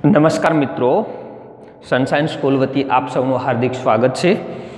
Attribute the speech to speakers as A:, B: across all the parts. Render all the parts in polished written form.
A: नमस्कार मित्रों, sunshine school वती आप सबનું हार्दिक स्वागत है।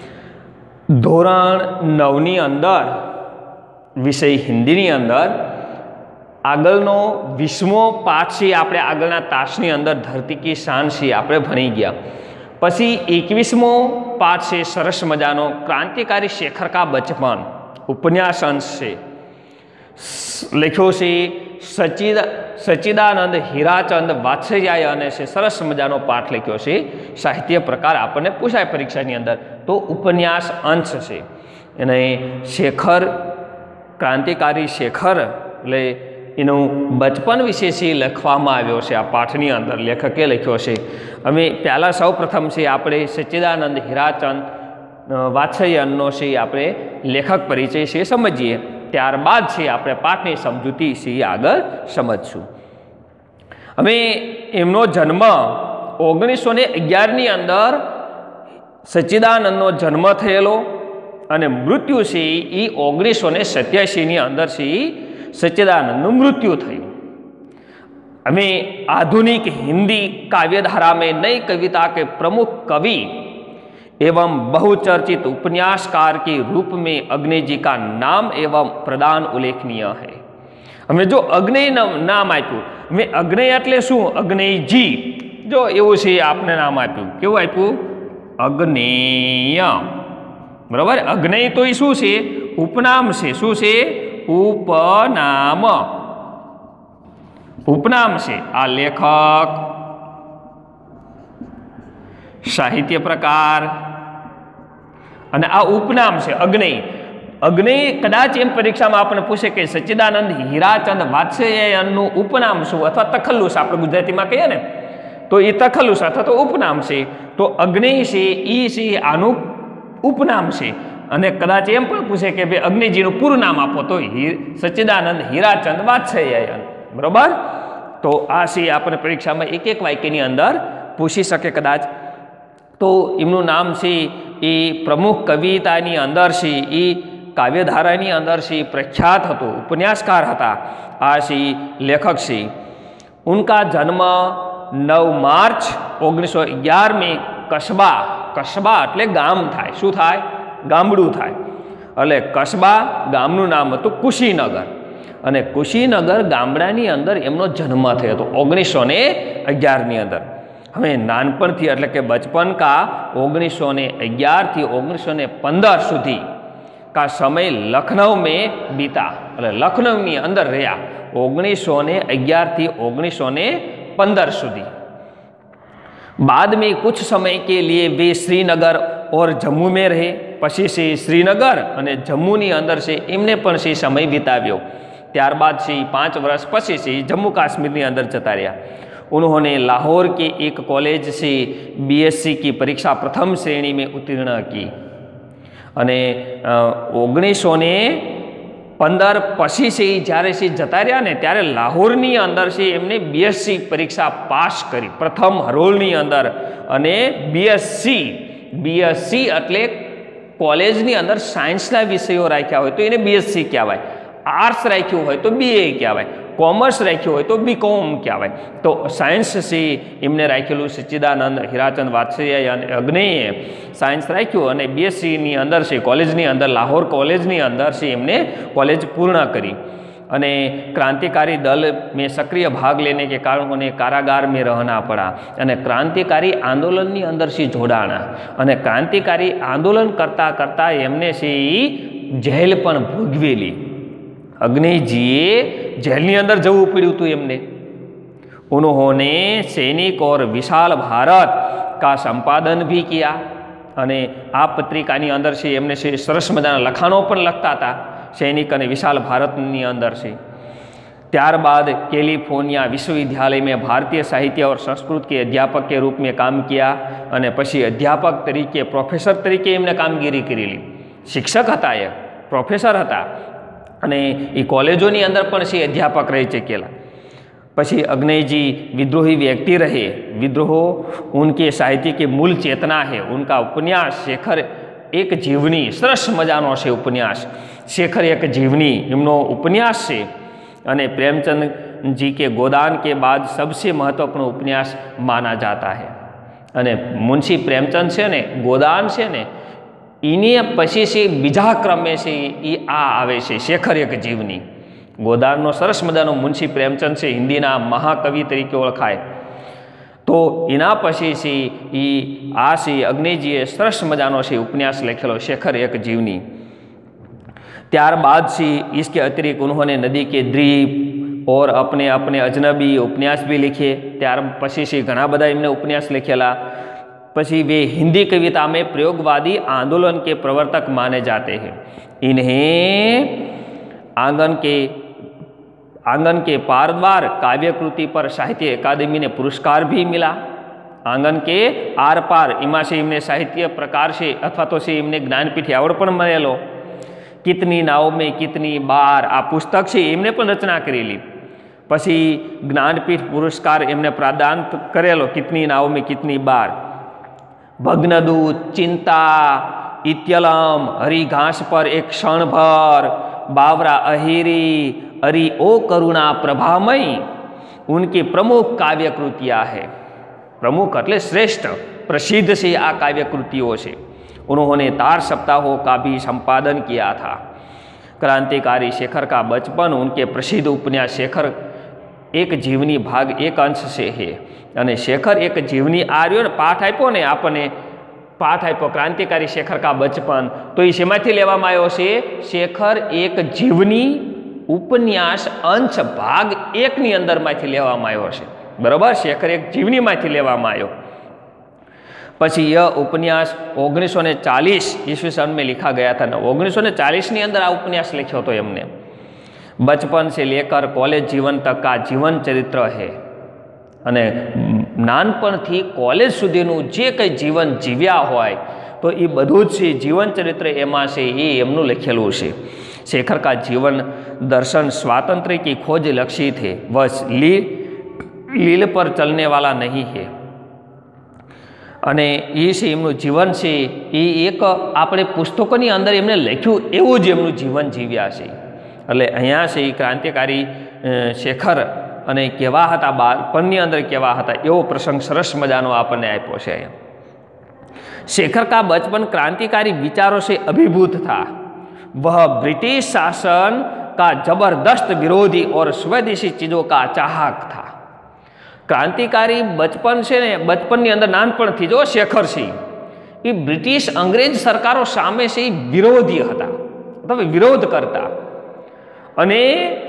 A: ધોરણ 9 अंदर विषय हिंदी अंदर आगळनो 20मो पाठ से आपणे आगळना तासनी अंदर धरती की शान से आपणे भणी गया। पछी 21मो पाठ से सरस मजानो क्रांतिकारी शेखर का बचपन उपन्यास अंश से लख्यो से सच्चिदानंद हीराचंद वात्सल्याय अने से सरस मजानो पाठ लख्यो से साहित्य प्रकार आपने पूछाय परीक्षानी अंदर तो उपन्यास अंश से एने शेखर क्रांतिकारी शेखर एटले एनु बचपन विषे से लखवामां आव्यो छे। आ पाठनी अंदर लेखके लख्यो छे। अमे पहला सौ प्रथम से आपणे सच्चिदानंद हीराचंद वात्सल्यायनो से आपणे लेखक परिचय से समझीए, त्यारबाद से आपणे पाठनी समजूती से आगळ समझशुं। हमें एमनो जन्म 1911 नी अंदर सच्चिदानंदनो जन्म थयेलो अने मृत्यु से 1987 नी अंदर से सच्चिदानंदनु मृत्यु थयुं। हमें आधुनिक हिंदी काव्यधारा में नई कविता के प्रमुख कवि एवं बहुचर्चित उपन्यासकार के रूप में अग्नि जी का नाम एवं प्रदान उल्लेखनीय है। हमें जो अग्नि नाम आप्યું, हमें अग्नि एटले शुं? अग्निजी जो एवुं छे आपने नाम आप्યું, केवुं आप्યું? अग्नेय, बराबर। अग्नि तो शुं छे? उपनाम छे। शुं छे? उपनाम, उपनाम छे। आ लेखक, साहित्य प्रकार अने आ उपनाम छे अग्नि। अग्नि कदाच एम परीक्षा में आपने पूछे कि सच्चिदानंद हीराचंद वात्सल्यायनु उपनाम शुं अथवा तखल्लुस आपणे गुजराती में कहीए ने तो ये तखल्लुस अथवा तो उपनाम छे। तो अग्नि छे ई छे आनु उपनाम छे। अने कदाच एम पण पूछे कि भाई अग्निजीनु पूरुं नाम आपो तो सच्चिदानंद हीराचंद वात्सल्यायन, बराबर। तो आ छे आपणे परीक्षा में एक एक वाक्यनी अंदर पूछी सके कदाच। तो एमनुं नाम छे ए प्रमुख कवितानी अंदर छे, ए काव्यधारानी अंदर से प्रख्यात हतो, उपन्यासकार हता। आ से लेखक से उनका जन्म 9 मार्च 1911 में कस्बा, कस्बा एटले गाम थाय, शुं थाय? गामडું थाय। એટલે કસ્બા ગામનું નામ હતું કુશીનગર અને કુશીનગર ગામડાની અંદર એમનો જન્મ થયો હતો 1911 ની અંદર। હવે નાનપણથી એટલે કે बचपन का 1911 થી 1915 સુધી का समय लखनऊ में बीता, लखनऊ में अंदर रहा 1911 थी 1915 सुधी। बाद में कुछ समय के लिए वे श्रीनगर और जम्मू में रहे। पछी से श्रीनगर और जम्मू नी अंदर से एमने पण से समय बिताव्यो। त्यारबाद से 5 वर्ष पछी से जम्मू काश्मीर नी अंदर जता रह्या। उन्होंने लाहौर के एक कॉलेज से BSc की परीक्षा प्रथम श्रेणी में उत्तीर्ण की અને 1915 પછી से જ્યારે से જતા રહ્યા ને ત્યારે લાહોરની અંદર છે એમને BSc પરીક્ષા પાસ કરી પ્રથમ હરોળની અંદર। અને BSc એટલે કોલેજની અંદર સાયન્સના વિષયો રાખ્યા હોય તો એને BSc કહેવાય, આર્ટ્સ રાખ્યું હોય તો BA કહેવાય, कॉमर्स राख्यो हो तो BCom कहेवाय। तो साइंस से एमने राखेलू सच्चिदानंद हीराचंद वात्सल्याय अग्निए साइंस राख्यु अने BSc नी अंदर से कॉलेजनी अंदर लाहौर कॉलेजनी अंदर से एमने कॉलेज पूर्ण करी। अने क्रांतिकारी दल में सक्रिय भाग लेने के कारण उन्हें कारागार में रहना पड़ा अने क्रांतिकारी आंदोलन नी अंदर से जोड़ाणा अने क्रांतिकारी आंदोलन करता करता एमने से जेल पण भोगवेली। अग्निजीए जेलनी अंदर जवुं पड्युं हतुं एमने। उन्होंने सैनिक और विशाल भारत का संपादन भी किया अने आ पत्रिकानी अंदर से एमने से सरस मजाना लखाणों पण लखता था सैनिक अने विशाल भारतनी अंदर से। त्यारबाद कैलिफोर्निया विश्वविद्यालय में भारतीय साहित्य और संस्कृत के अध्यापक के रूप में काम किया अने पछी अध्यापक तरीके प्रोफेसर तरीके एमने कामगीरी करेली। शिक्षक हता, ए प्रोफेसर हता अने ए कॉलेजोनी अंदर पण से अध्यापक रही चुकेला। पछी अग्निजी विद्रोही व्यक्ति रहे। विद्रोह उनके साहित्य की मूल चेतना है। उनका उपन्यास शेखर एक जीवनी सरस मजानो छे उपन्यास। शेखर एक जीवनी एमनो उपन्यास छे अने प्रेमचंद जी के गोदान के बाद सबसे महत्वपूर्ण उपन्यास माना जाता है। અને મુનશી પ્રેમચંદ છે ને ગોદાન છે ને એને પછી છે બીજા ક્રમે છે એ આ આવે છે શેખર એક જીવની। ગોદાનનો સરસ મજાનો મુનશી પ્રેમચંદ છે હિન્દીના મહાકવિ તરીકે ઓળખાય। તો એના પછી છે એ આ છે અગ્નિજીએ સરસ મજાનો છે ઉપન્યાસ લખેલો શેખર એક જીવની। ત્યારબાદ से इसके अतिरिक्त उन्होंने नदी के द्वीप और अपने अपने अजनबी उपन्यास भी लिखे। त्यार पछी से घना बधा एमने उपन्यास लिखेला। पछी वे हिंदी कविता में प्रयोगवादी आंदोलन के प्रवर्तक माने जाते हैं। इन्हें आंगन के पारद्वार काव्यकृति पर साहित्य अकादमी ने पुरस्कार भी मिला। आंगन के आर पार इमा से इमने साहित्य प्रकार से अथवा तो से इमने ज्ञानपीठ एवॉर्ड पण मळेलो। कितनी नाव में कितनी बार आ पुस्तक से एमने पण रचना करेली। पछी ज्ञानपीठ पुरस्कार एमने प्रदान करेलो कितनी नाव में कितनी बार। भग्नदूत, चिंता, इत्यलम, हरी घास पर एक क्षण भर, बावरा अहिरी, अरी ओ करुणा प्रभामयी उनकी प्रमुख काव्य कृतियाँ है। प्रमुख એટલે श्रेष्ठ प्रसिद्ध से आ काव्य कृतियों से। उन्होंने तार सप्ताहों का भी संपादन किया था। क्रांतिकारी शेखर का बचपन उनके प्रसिद्ध उपन्यास शेखर एक जीवनी भाग 1 अंश से है। અને शेखर एक जीवनी आर्यो ने पाठ आप्यो ने आपने पाठ आप्यो क्रांतिकारी शेखर का बचपन तो ये शेमाथी लेवामां आव्यो छे शेखर एक जीवनी उपन्यास अंश भाग 1 ની अंदरमांथी लेवामां आव्यो छे। बराबर शेखर एक जीवनी मांथी लेवामां आव्यो। पछी यह उपन्यास 1940 ईस्वी सन में लिखा गया था। 1940 ની अंदर आ उपन्यास लिख्यो तो एमने। बचपन से लेकर कॉलेज जीवन तक का जीवन चरित्र है। अने नानपणथी कॉलेज सुधीनुं जे कंई जीवन जीव्या होय तो ये बधुं ज छे जीवन चरित्र एमां छे ए एमनुं लखेलुं छे। शेखर का जीवन दर्शन स्वातंत्र्य की खोज लक्षित है। वह लील पर चलने वाला नहीं है। અને એ છે એમનું જીવન છે એ એક આપણે પુસ્તકોની અંદર એમને લખ્યું એવું જ એમનું જીવન જીવ્યા છે। એટલે અહીંયા છે એ ક્રાંતિકારી શેખર અને કેવા હતા બાળપણની અંદર કેવા હતા એવો પ્રસંગ સરસ મજાનો આપણને આપ્યો છે। शेखर का बचपन क्रांतिकारी विचारों से अभिभूत था। वह ब्रिटिश शासन का जबरदस्त विरोधी और स्वदेशी चीज़ों का चाहक था। क्रांतिकारी बचपन से ने बचपन अंदर नानपणथी जो शेखर से ये ब्रिटिश अंग्रेज सरकारों सामे से विरोधी हता अथवा विरोध करता अने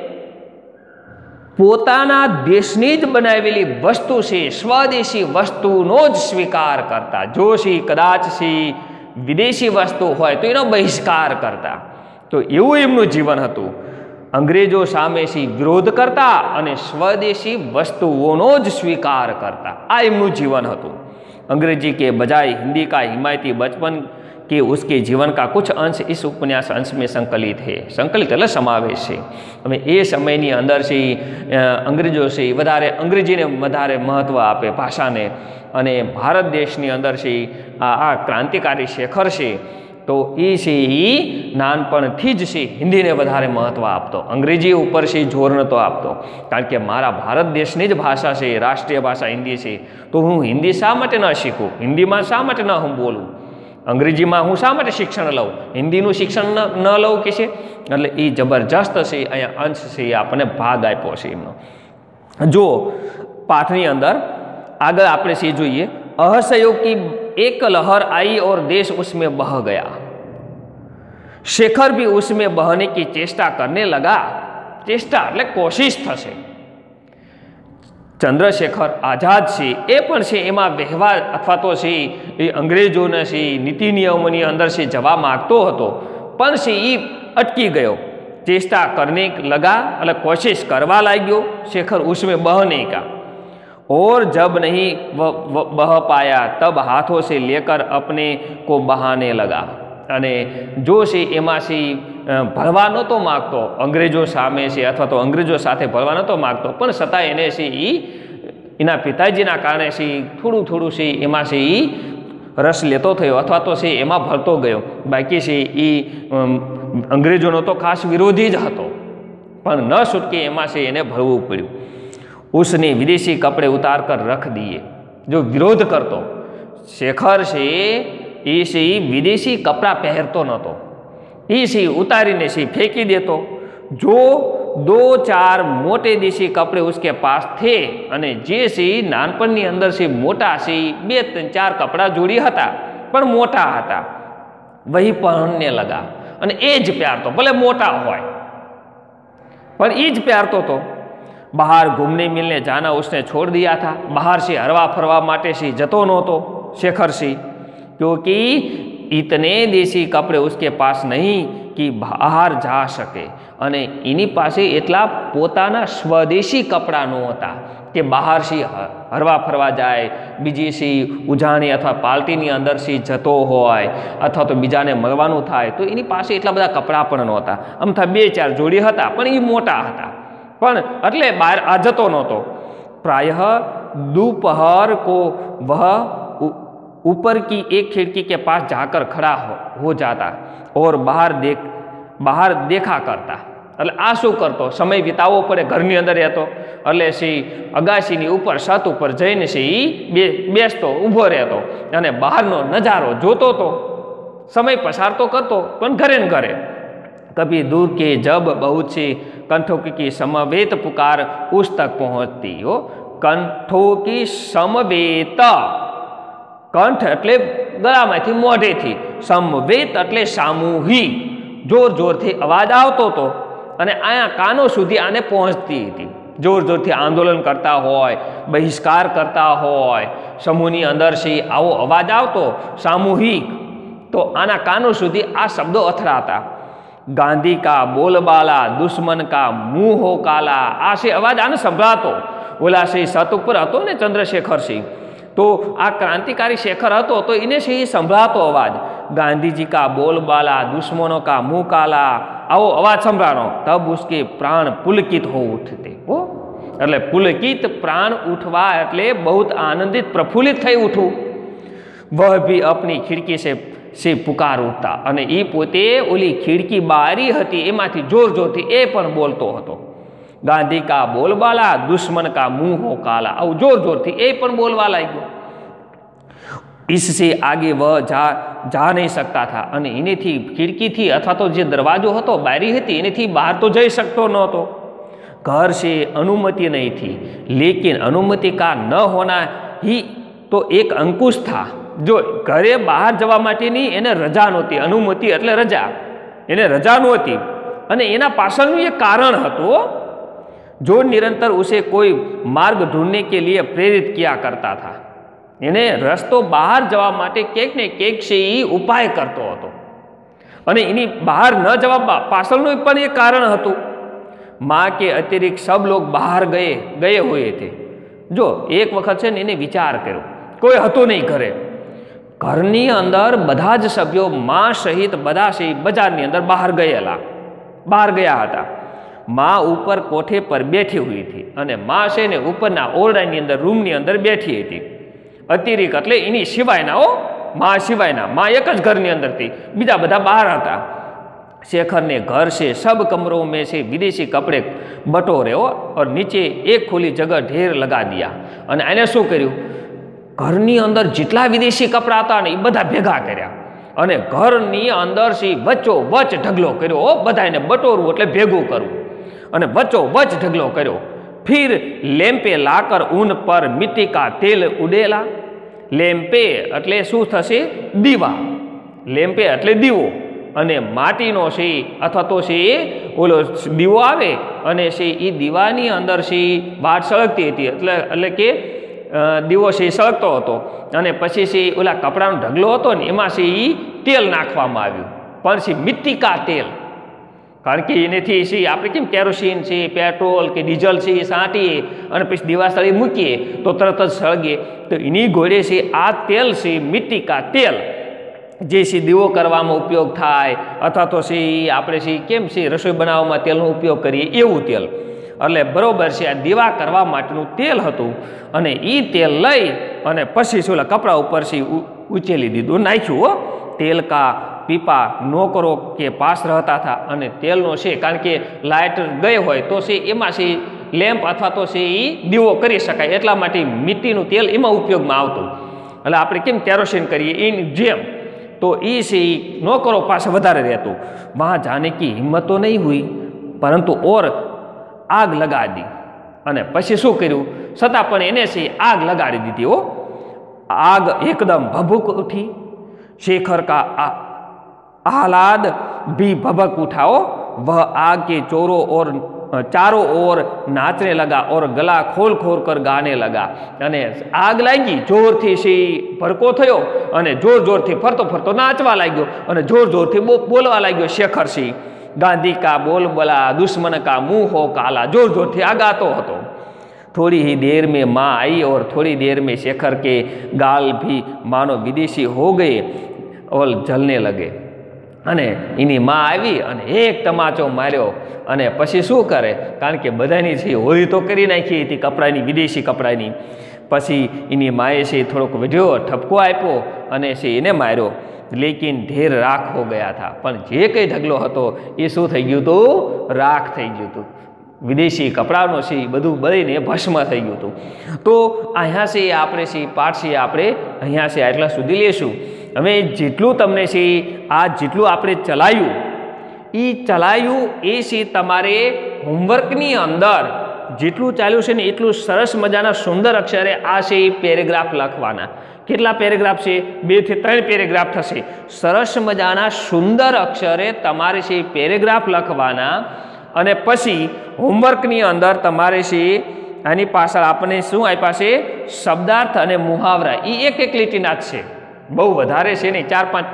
A: पोताना देशनी ज बनावेली वस्तु से स्वदेशी वस्तुनो ज स्वीकार करता। जो सी कदाच सी विदेशी वस्तु होय तो एनो बहिष्कार करता। तो एवुं एमनुं जीवन हतुं। अंग्रेजों सामे सी विरोध करता अने स्वदेशी वस्तुओं ज स्वीकार करता। आ एमनुं जीवन हतुं। अंग्रेजी के बजाय हिंदी का हिमायती बचपन के उसके जीवन का कुछ अंश इस उपन्यास अंश में संकलित है। संकलित એટલે સમાવેશ છે। હવે એ સમયની અંદર છે અંગ્રેજો છે વધારે અંગ્રેજીને વધારે મહત્વ આપે ભાષાને અને ભારત દેશની અંદર છે આ ક્રાંતિકારી શેખર છે तो ये से ही नानपणथी ज से हिंदी ने वधारे महत्व आपतो। अंग्रेजी ऊपर से जोर नतो आपतो कारण के मारा भारत देशनी ज भाषा से राष्ट्रीय भाषा हिंदी से तो हूँ हिंदी शा माटे न शीखूँ, हिंदी में शा माटे न हूँ बोलूँ, अंग्रेजी में हूँ शा माटे शिक्षण लऊँ, हिंदीનું शिक्षण न लऊँ के छे। એટલે એ જબરજસ્ત છે અહીંયા અંશ છે એ આપણને ભાગ આપ્યો છે એમનો। જો પાઠની અંદર આગળ આપણે છે જોઈએ असहयोग की एक लहर आई और देश उसमें बह गया। शेखर भी उसमें बहने की चेष्टा करने लगा। चेष्टा એટલે कोशिश थशे। चंद्रशेखर आजाद से ए पण से एमां व्यवहार अथवा तो से अंग्रेजोने से नीति नियमोनी अंदर से जवा मागतो हतो पण से ई अटकी गयो। चेष्टा करने लगा એટલે कोशिश करवा लाग्यो। शेखर उसमें बहने का और जब नहीं बह पाया तब हाथों से लेकर अपने को बहाने लगा। अने जो से एमां से भळवा नहोतो मागतो अंग्रेजों सामे से अथवा तो अंग्रेजों साथे भळवा नहोतो मागतो पण छतां एने से एना पिताजीना कारणे से थोड़ुं थोड़ुं से एमां से रस लेतो थयो अथवा तो से एमां भरतो गयो। बाकी से अंग्रेजोनो तो खास विरोधी ज हतो પણ ન છૂટકે એમાં છે એને ભરવું પડ્યું. उसने विदेशी कपड़े उतार कर रख दिए. जो विरोध करतो शेखर से એ છે વિદેશી કપડાં પહેરતો નહોતો, એ છે ઉતારીને છે ફેંકી દેતો. જો 2-4 મોटे देशी कपड़े उसके पास थे અને જે છે નાનપણની અંદર છે મોટા છે 2-4 કપડાં જોડી હતા પણ મોટા હતા. વહી પહેરને લગા અને એ જ પહેરતો, ભલે મોટા હોય પણ એ જ પહેરતો હતો. बाहर घूमने मिलने जाना उसने छोड़ दिया था. बाहर से हरवा फरवा माटे से जतो नहोतो शेखर से, क्योंकि इतने देशी कपड़े उसके पास नहीं कि बाहर जा सके. અને એની પાસે એટલા પોતાના સ્વદેશી કપડાં નહોતા કે બહારથી હરવા ફરવા જાય, બીજી સી ઉજાણી અથવા પાર્ટીની અંદરથી જતો હોય અથવા તો બીજાને મળવાનું થાય તો એની પાસે એટલા બધા કપડાં પણ નહોતા. અમથા 2-4 જોડી હતા પણ એ મોટા હતા, પણ એટલે બહાર આ જતો નહોતો. प्रायः दोपहर को वह ऊपर की एक खिड़की के पास जाकर खड़ा हो जाता और બહાર દેખા કરતા. એટલે આ શું કરતો, સમય વિતાવવો પડે, ઘરની અંદર રહેતો એટલે સી અગાશીની ઉપર છત ઉપર જઈને સી બેસતો, ઊભો રહેતો અને બહારનો નજારો જોતો તો સમય પસાર તો કરતો પણ ઘરે ને ઘરે. कभी दूर के जब बहुत सी कंठों की समवेत पुकार उस तक पहुंचती हो. कंठों की समवेत, कंठ એટલે ગળામાંથી મોઢેથી, સમવેત એટલે સામૂહિક, જોર જોરથી અવાજ આવતો હતો અને આયા કાનો સુધી આને પહોંચતી હતી. જોર જોરથી આંદોલન કરતા હોય, બહિષ્કાર કરતા હોય, સમૂહની અંદરથી આવો અવાજ આવતો સામૂહિક, તો આના કાનો સુધી આ શબ્દો અથડાતા. ગાંધી કા બોલબાલા, દુશ્મન કા મુંહ હો કાલા, આ છે અવાજ આને સંભળાતો. ઓલા છે સત ઉપર હતો ને ચંદ્રશેખર સિંહ, તો આ ક્રાંતિકારી શેખર હતો તો એને છે એ સંભળાતો અવાજ. ગાંધીજી કા બોલબાલા, દુશ્મનો કા મુંહ કાલા, આવો અવાજ સંભળાનો. તબ ઉસકે પ્રાણ પુલકિત હો ઉઠતે. હો એટલે પુલકિત, પ્રાણ ઉઠવા એટલે બહુ આનંદિત પ્રફુલ્લિત થઈ ઉઠવું. વહ ભી અપની ખિડકી से पुकार उठता અને એ પોતે ઓલી ખિડકી બારી હતી એમાંથી જોર જોરથી એ પણ બોલતો હતો. ગાંધી કા બોલબાલા, દુશ્મન કા મુંહ હો કાલા, આવું જોર જોરથી એ પણ બોલવા લાગ્યો. इससे आगे वह जा नहीं सकता था. અને એનેથી ખિડકીથી અથવા તો જે દરવાજો હતો, બારી હતી, એનેથી બહાર તો જઈ શકતો નહોતો. घर से अनुमति नहीं थी, लेकिन अनुमति का न होना ही तो एक अंकुश था. જો ઘરે બહાર જવા માટેની એને રજા નહોતી, અનુમતિ એટલે રજા, એને રજા નહોતી અને એના પાછળનું એક કારણ હતું. જો નિરંતર ઉસે કોઈ માર્ગ ઢૂંઢને કે લીએ પ્રેરિત કિયા કરતા થા. એને રસ્તો બહાર જવા માટે ક્યાંક ને ક્યાંક છે એ ઉપાય કરતો હતો અને એની બહાર ન જવા પાછળનું પણ એક કારણ હતું. माँ के अतिरिक्त सब लोग બહાર ગયે हुए थे. જો એક વખત છે ને એને વિચાર કર્યો, કોઈ હતું નહીં ઘરે, ઘરની અંદર બધા જ સભ્યો માં સહિત બધા છે બજારની અંદર બહાર ગયા હતા. માં ઉપર કોઠે પર બેઠી हुई थी અને માં છે ને ઉપરના ઓરડાની અંદર રૂમની અંદર બેઠી હતી. અતિરિક્ત એટલે એની સિવાયના, માં સિવાયના, માં એક જ ઘરની અંદર હતી, બીજા બધા બહાર હતા. शेखर ने घर से सब कमरों में से विदेशी कपड़े बटोरे और नीचे एक खुली जगह ढेर लगा दिया. અને એને શું કર્યું, ઘરની અંદર જેટલા વિદેશી કપડાં હતા ને એ બધા ભેગા કર્યા અને ઘરની અંદર સી વચ્ચો વચ ઢગલો કર્યો. બધાને બટોરવું એટલે ભેગું કરવું અને વચ્ચો વચ ઢગલો કર્યો. फिर लेम्पे लाकर ऊन पर मिट्टी का तेल उडेला. લેમ્પે એટલે શું થશે, દીવા. લેમ્પે એટલે દીવો અને માટીનો છે અથવા તો છે ઓલો દીવો આવે અને છે એ દીવાની અંદર છે વાટ સળગતી હતી, એટલે કે દીવો છે સળગતો હતો અને પછી છે ઓલા કપડાનો ઢગલો હતો ને એમાં છે એ તેલ નાખવામાં આવ્યું, પણ છે મિટ્ટીકા તેલ. કારણ કે એનેથી છે આપણે કેમ કેરોસીન છે, પેટ્રોલ કે ડીઝલ છે એ સાંટીએ અને પછી દીવા સ્થળે મૂકીએ તો તરત જ સળગે, તો એની ઘોડે છે આ તેલ છે મિટ્ટીકા તેલ, જે છે દીવો કરવામાં ઉપયોગ થાય અથવા તો છે આપણે છે કેમ છે રસોઈ બનાવવામાં તેલનો ઉપયોગ કરીએ એવું તેલ. એટલે બરોબર છે આ દીવા કરવા માટેનું તેલ હતું અને એ તેલ લઈ અને પછી શું કપડા ઉપર છે ઉચેલી દીધું, નાખ્યું. તેલ કા पीपा नौकरो के पास रहता था अने तेलनो छे कारण के लाइट गई होय तो छे एमां छे लेम्प अथवा तो छे ई दीवो करी शकाय एटला माटे मीठीनुं तेल एमां उपयोगमां आवतुं એટલે આપણે કેમ કેરોસીન કરીએ એની જેમ तो ये नौकरों पास वधारे रहतुं। वहाँ जाने की हिम्मत तो नहीं हुई परंतु और आग लगा दी अने पछी शुं कर्युं छतां पण एने आग लगाड़ी दीधी हो। आग एकदम भभूक उठी। शेखर का आह्लाद भी भभक उठा हो। वह आग के चारों ओर नाचने लगा और गला खोल खोल कर गाने लगा। अने आग लागी जोर थी सी भड़को थयो अने जोर जोर थी फरतो फरतो नाचवा लाग्यो अने जोर जोर थी बोलवा लाग्यो। शेखर सिंह गांधी का बोल बोला दुश्मन का मुंह हो काला जोर जोर थी आगातो हतो। थोड़ी ही देर में माँ आई और थोड़ी देर में शेखर के गाल भी मानो विदेशी हो गए और जलने लगे। अने एनी माँ आई अने एक तमाचो मार्यो अने पछी शुं करे कारण के बधानी छे होळी तो करी नाखी हती कपड़ानी विदेशी कपड़ानी। पछी एनी माए छे थोड़ोक वड्यो ठपको आप्यो अने छे एने मार्यो लेकिन ढेर राख हो गया था। पण जे कई ढगलो हतो ए शुं थई गयुं हतुं राख थई गयुं हतुं। विदेशी कपड़ानो छे बधुं बळीने भस्म थई गयुं हतुं। तो अहींया छे आपणे छे पाठ छे आपणे अहींया छे आटला सुधी लेशुं। हवे जेटલું તમને છે આ જેટલું આપણે ચલાવ્યું એ ચલાવ્યું એ છે તમારે હોમવર્કની અંદર જેટલું ચાલ્યું છે ને એટલું સરસ મજાના સુંદર અક્ષરે આ છે એ પેરેગ્રાફ લખવાના। કેટલા પેરેગ્રાફ છે 2 થી 3 પેરેગ્રાફ થશે। સરસ મજાના સુંદર અક્ષરે તમારે છે પેરેગ્રાફ લખવાના અને પછી હોમવર્કની અંદર તમારે છે આની પાછળ આપણને શું આપ્યા છે શબ્દાર્થ અને મુહાવરા એ એક એક લીટીના જ છે। बहु वधारे छे नहीं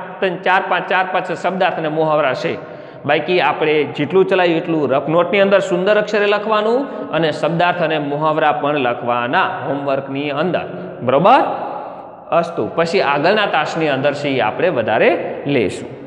A: 4-5 शब्दार्थ ने मुहावरा छे। बाकी आपणे जेटलुं चलाव्युं एटलुं रफ नोटनी अंदर सुंदर अक्षरे लखवानुं अने शब्दार्थ अने मुहावरा पण लखवाना होमवर्कनी अंदर बरोबर। अस्तु पछी आगळना तासनी अंदर छे आपणे वधारे लेशुं।